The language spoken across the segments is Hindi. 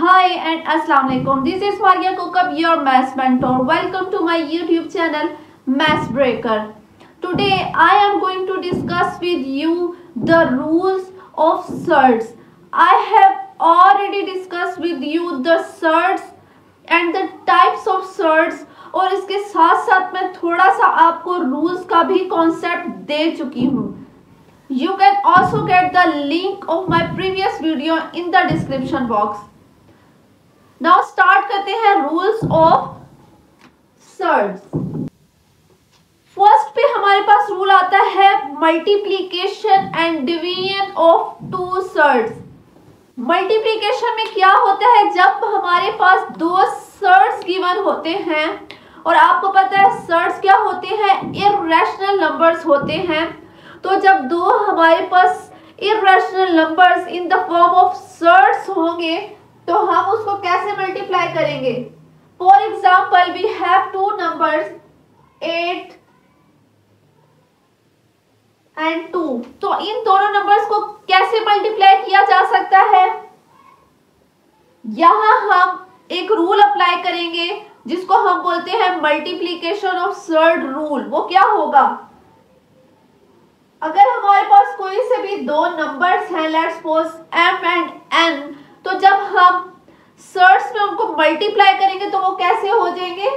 Hi and Assalamu alaikum. This is Maria Kokab, your maths mentor. Welcome to my YouTube channel Maths Breaker. Today I am going to discuss with you the rules of surds. I have already discussed with you the surds and the types of surds और इसके साथ साथ मैं थोड़ा सा आपको रूल्स का भी कॉन्सेप्ट दे चुकी हूँ. You can also get the link of my previous video in the description box. Now start करते हैं रूल्स ऑफ सर्ड्स. फर्स्ट पे हमारे पास रूल आता है multiplication and division of two surds. Multiplication में क्या होता है, जब हमारे पास दो सर्ड्स गिवन होते हैं और आपको पता है सर्ड्स क्या होते हैं, इर्रेशनल नंबर्स होते हैं. तो जब दो हमारे पास irrational numbers in the form of surds होंगे तो हम उसको कैसे मल्टीप्लाई करेंगे. For example we have two numbers 8 and 2. तो इन दोनों नंबर्स को कैसे मल्टीप्लाई किया जा सकता है, यहां हम एक रूल अप्लाई करेंगे जिसको हम बोलते हैं मल्टीप्लीकेशन ऑफ सर्ड रूल. वो क्या होगा, अगर हमारे पास कोई से भी दो नंबर्स हैं, let's suppose m and n, तो जब हम सर्ड्स में उनको मल्टीप्लाई करेंगे तो वो कैसे हो जाएंगे,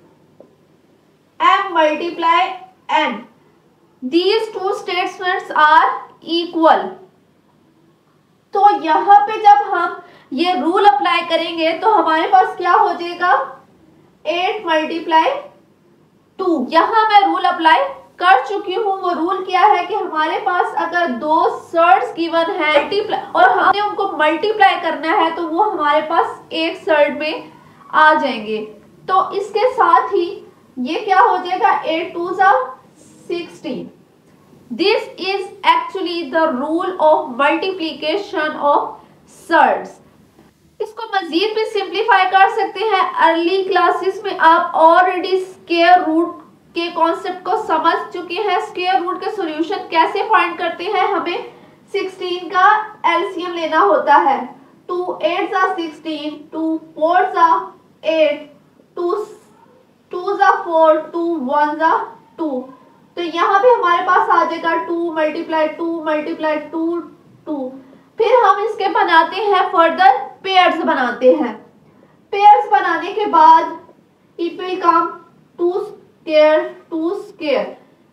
m multiply n. These two statements are equal. तो यहाँ पे जब हम ये रूल अप्लाई करेंगे तो हमारे पास क्या हो जाएगा, 8 मल्टीप्लाई 2. यहाँ मैं रूल अप्लाई कर चुकी हूँ. वो रूल क्या है कि हमारे पास अगर दो सर्ड्स गिवन है और हमने उनको मल्टीप्लाई करना है तो वो हमारे पास एक सर्ड में आ जाएंगे. तो इसके साथ ही ये क्या हो जाएगा, 8 2 16. This is actually the rule of multiplication of surds. इसको मजीद भी सिंप्लीफाई कर सकते हैं. अर्ली क्लासेस में आप ऑलरेडी स्क्वायर रूट के कॉन्सेप्ट को समझ चुके हैं. स्क्वायर रूट के सॉल्यूशन कैसे फाइंड करते हैं, हमें 16 का एलसीएम लेना होता है. 2 8 16, 2 4 8, 2 2 4, 2 1 2. तो यहाँ पे हमारे पास आ जाएगा 2 मल्टीप्लाई 2 मल्टीप्लाई 2 2. फिर हम इसके बनाते हैं फर्दर पेयर्स बनाते हैं. पेयर्स बनाने के बाद it will come 2 square 2 square.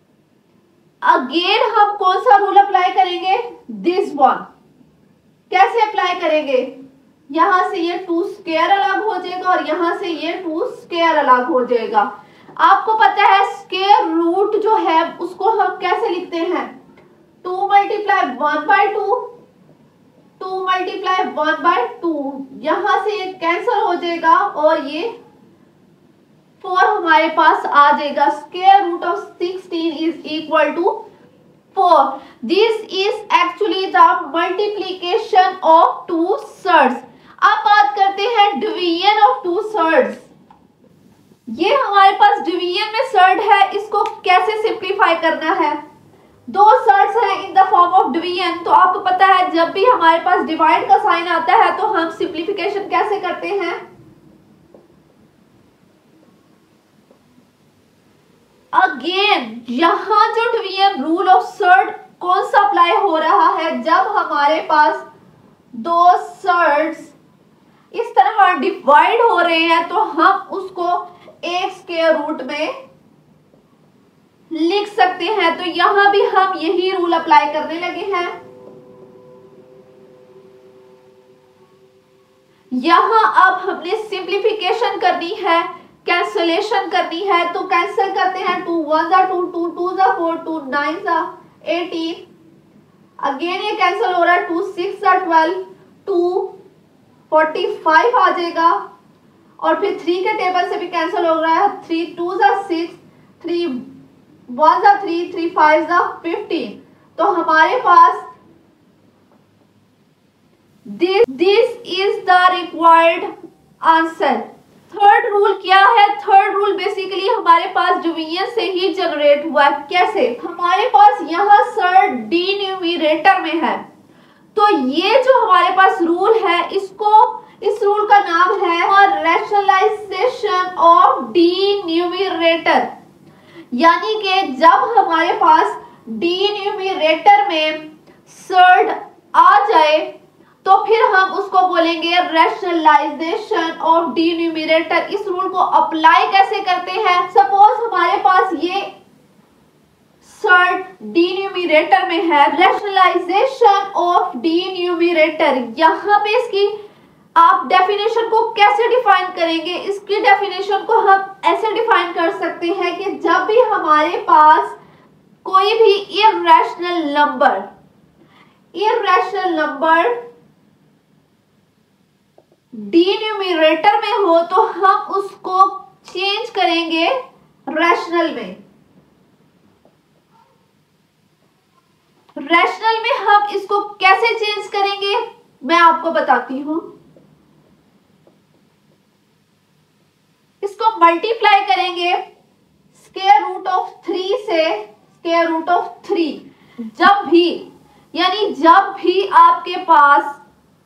Again हम कौन सा रूल अप्लाई करेंगे, दिस वन. कैसे अप्लाई करेंगे, यहां से ये 2 स्क्वायर अलग हो जाएगा और यहां से ये 2 स्क्वायर अलग हो जाएगा. आपको पता है स्क्वायर रूट जो है उसको हम कैसे लिखते हैं, 2 मल्टीप्लाई 1 बाई 2, 2 मल्टीप्लाई 1 बाई 2. यहां से ये कैंसिल हो जाएगा और ये 4 हमारे पास आ जाएगा. Square root of 16 is equal to 4. This is actually the multiplication of two surds. अब बात करते हैं डिवीजन ऑफ टू सर्ड्स. ये हमारे पास डिवीजन में सर्ड है, इसको कैसे सिंप्लीफाई करना है. दो सर्ड्स हैं in the form of division. तो आपको पता है जब भी हमारे पास डिवाइड का साइन आता है तो हम सिंप्लीफिकेशन कैसे करते हैं. अगेन यहां जो डिवीजन रूल ऑफ सर्ड कौन सा अप्लाई हो रहा है, जब हमारे पास दो सर्ड्स इस तरह डिवाइड हो रहे हैं तो हम उसको एक स्क्वायर रूट में लिख सकते हैं. तो यहां भी हम यही रूल अप्लाई करने लगे हैं. यहां अब हमने सिंप्लीफिकेशन करनी है, कैंसलेशन करनी है. तो कैंसिल करते हैं, 2 1 2, 2 2 4, 2 9 18. अगेन ये कैंसिल हो रहा है, 2 6 12, 2 45 आ जाएगा. और फिर 3 के टेबल से भी कैंसिल हो रहा है, 3 2 6, 3 1 3, 3 5 15. तो हमारे पास this is the required answer. Third rule क्या है, थर्ड रूल बेसिकली हमारे पास डिवीजन से ही जनरेट हुआ. कैसे, हमारे पास यहाँ सर्ड डिनोमिनेटर में है. तो ये जो हमारे पास रूल है इसको इस रूल का नाम है रैशनलाइजेशन ऑफ डी न्यूमरेटर। यानी कि जब हमारे पास डी न्यूमरेटर में सर्ड आ जाए तो फिर हम उसको बोलेंगे रैशनलाइजेशन ऑफ डी न्यूमरेटर। इस रूल को अप्लाई कैसे करते हैं? सपोज हमारे पास ये सर्ड डी न्यूमरेटर में है, रैशनलाइजेशन ऑफ डी न्यूमरेटर। यहां पे इसकी आप डेफिनेशन को कैसे डिफाइन करेंगे? इसकी डेफिनेशन को हम ऐसे डिफाइन कर सकते हैं कि जब भी हमारे पास कोई भी इर्रेशनल नंबर डी न्यूमरेटर में हो तो हम उसको चेंज करेंगे रैशनल में। रैशनल में हम इसको कैसे चेंज करेंगे मैं आपको बताती हूं। इसको मल्टीप्लाई करेंगे स्क्वायर रूट ऑफ 3 से स्क्वायर रूट ऑफ 3। जब भी आपके पास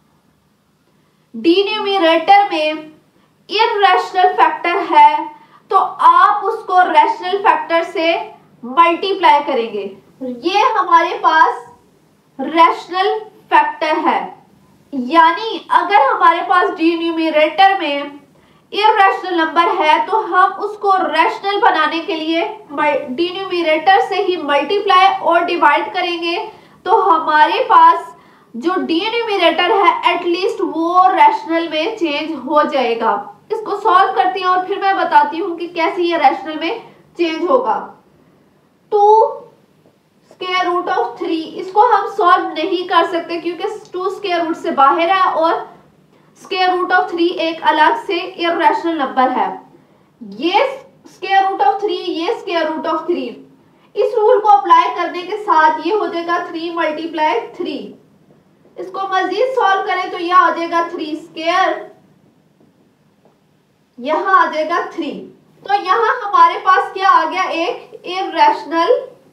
डी न्यूमरेटर में इर्रेशनल फैक्टर है तो आप उसको रैशनल फैक्टर से मल्टीप्लाई करेंगे। ये हमारे पास रैशनल फैक्टर है। यानी अगर हमारे पास डी न्यूमरेटर में इर्रेशनल नंबर है तो हम उसको रैशनल बनाने के लिए डी न्यूमरेटर से ही मल्टीप्लाई और डिवाइड करेंगे तो हमारे पास जो डी न्यूमरेटर है एटलीस्ट वो रैशनल में चेंज हो जाएगा। इसको सॉल्व करती हूँ और फिर मैं बताती हूँ कि कैसे ये रैशनल में चेंज होगा। 2 स्क्वायर रूट ऑफ 3 इसको हम सॉल्व नहीं कर सकते क्योंकि 2 स्क्वायर रूट से बाहर है और स्क्वायर रूट ऑफ 3 एक अलग से इर्रेशनल नंबर है। ये स्क्वायर रूट ऑफ 3, ये स्क्वायर रूट ऑफ 3। इस रूल को अप्लाई करने के साथ ये हो जाएगा 3 मल्टीप्लाई 3। इसको मजीद सॉल्व करें तो यह आ जाएगा 3 स्क्वायर, यहां आ जाएगा 3। तो यहां हमारे पास क्या आ गया? एक इर्रेशनल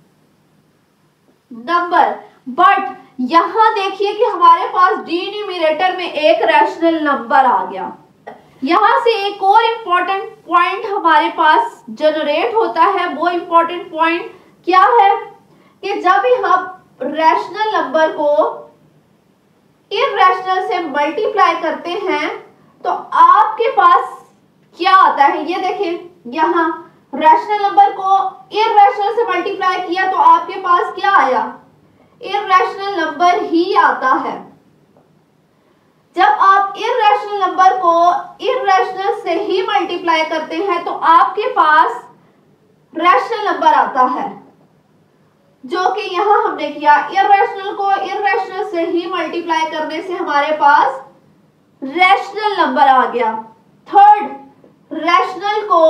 नंबर। बट यहां देखिए कि हमारे पास डी न्यूमरेटर में एक रैशनल नंबर आ गया। यहां से एक और इम्पोर्टेंट पॉइंट हमारे पास जनरेट होता है। वो इम्पोर्टेंट पॉइंट क्या है कि जब भी हम रैशनल नंबर को इर्रेशनल से मल्टीप्लाई करते हैं तो आपके पास क्या आता है? ये देखें, यहां रैशनल नंबर को इर्रेशनल से मल्टीप्लाई किया तो आपके पास क्या आया? इर्रेशनल नंबर ही आता है। जब आप इर्रेशनल नंबर को इर्रेशनल से ही मल्टीप्लाई करते हैं तो आपके पास रैशनल नंबर आता है, जो कि यहां हमने किया। इर्रेशनल को इर्रेशनल से ही मल्टीप्लाई करने से हमारे पास रैशनल नंबर आ गया। थर्ड, रैशनल को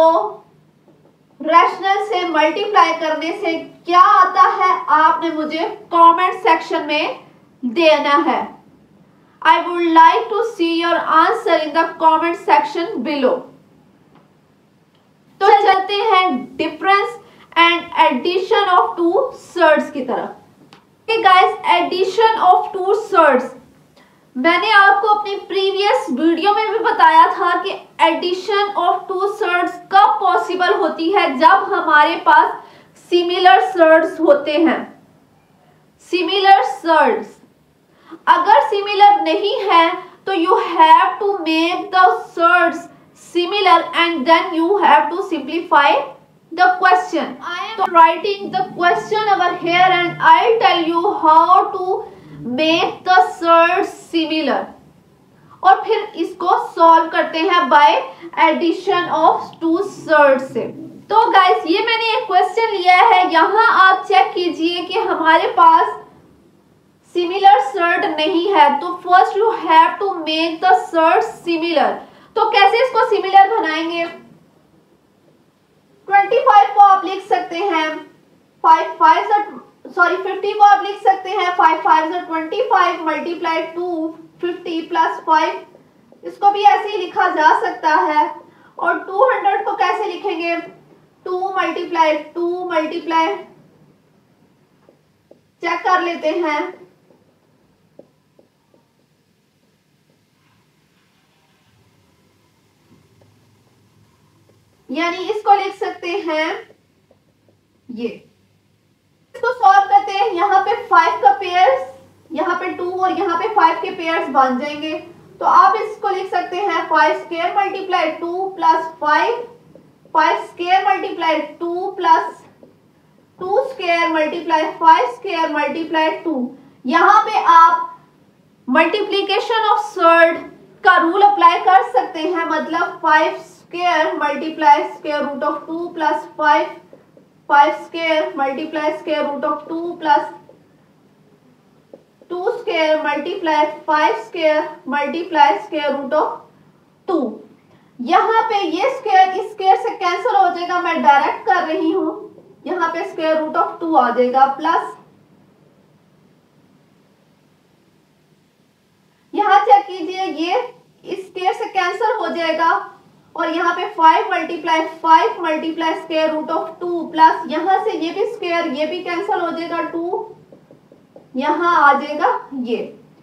रैशनल से मल्टीप्लाई करने से क्या आता है आपने मुझे कमेंट सेक्शन में देना है। I would like to see your answer in the comment section below। तो चलते हैं difference and addition of two surds की तरफ। Guys, addition of two surds मैंने आपको अपनी प्रीवियस वीडियो में भी बताया था कि एडिशन ऑफ टू सर्ड्स कब पॉसिबल होती है? जब हमारे पास सिमिलर सर्ड्स होते हैं। सिमिलर सर्ड्स अगर सिमिलर नहीं है तो you have to make the surds similar and then you have to simplify the question। I am writing the question over here and I'll tell you how to make the surds similar। और फिर इसको सॉल्व करते हैं by addition of two surds से। तो गाइस, ये मैंने एक क्वेश्चन लिया है, यहाँ आप चेक कीजिए कि हमारे पास सिमिलर सर्ड नहीं है। तो first you have to make the surd similar. तो कैसे इसको सिमिलर बनाएंगे? 25 को आप लिख सकते हैं 50 को आप लिख सकते हैं 5 5 25 मल्टीप्लाई 2 50 प्लस 5। इसको भी ऐसे ही लिखा जा सकता है। और 200 को कैसे लिखेंगे? 2 मल्टीप्लाई चेक कर लेते हैं। यानी इसको लिख सकते हैं ये। इसको सॉल्व करते हैं, यहाँ पे 5 का पेयर्स, यहाँ पे 2 और यहाँ पे 5 के पेयर्स बन जाएंगे। तो आप इसको लिख सकते हैं 5 square multiply 2 plus 5 square multiply 2 plus 2 square multiply 5 square multiply 2। यहाँ पे आप मल्टीप्लीकेशन ऑफ सर्ड का रूल अप्लाई कर सकते हैं, मतलब 5 square multiply square root of 2 plus 5 square multiply square root of 2 plus 2 square multiply 5 square multiply square root of 2। यहाँ पे ये स्क्वायर इस स्क्वायर से कैंसिल हो जाएगा, मैं डायरेक्ट कर रही हूं, यहाँ पे स्क्वायर रूट ऑफ 2 आ जाएगा, प्लस यहाँ चेक कीजिए ये इस स्क्वायर से कैंसिल हो जाएगा और यहाँ पे 5 multiply square root of 2 plus यहाँ से ये भी स्क्वायर, ये भी कैंसिल हो जाएगा, 2 यहाँ आ जाएगा ये।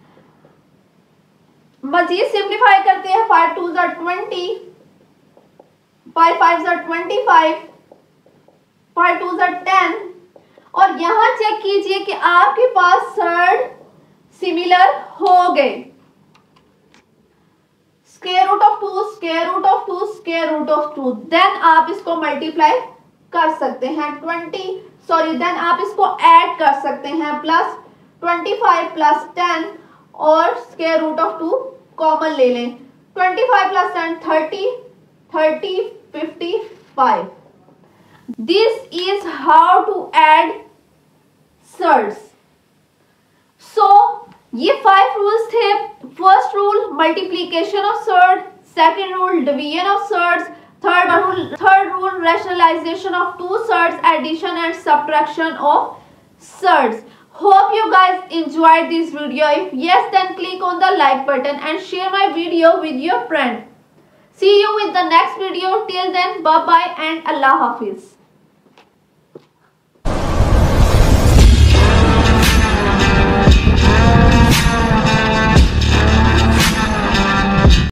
मजीद सिंप्लीफाई करते हैं, 5 2 ज़ा 20, 5 5 ज़ा 25, 5 2 ज़ा 10। और यहाँ चेक कीजिए कि आपके पास सर्ड सिमिलर हो गए। Square root of 2 square root of 2 square root of 2, then आप इसको मल्टीप्लाई कर सकते हैं देन आप इसको ऐड कर सकते हैं, प्लस 25 प्लस 10 और स्क्वायर रूट ऑफ 2 कॉमन ले लें, 25 plus 10 30 55। This is how to add surds. So ये 5 रूल्स थे। First rule multiplication of surd, second rule division of surds, third rule rationalisation of two surds, addition and subtraction of surds. Hope you guys enjoyed this video. If yes, then click on the like button and share my video with your friend. See you with the next video. Till then, bye bye and Allah Hafiz.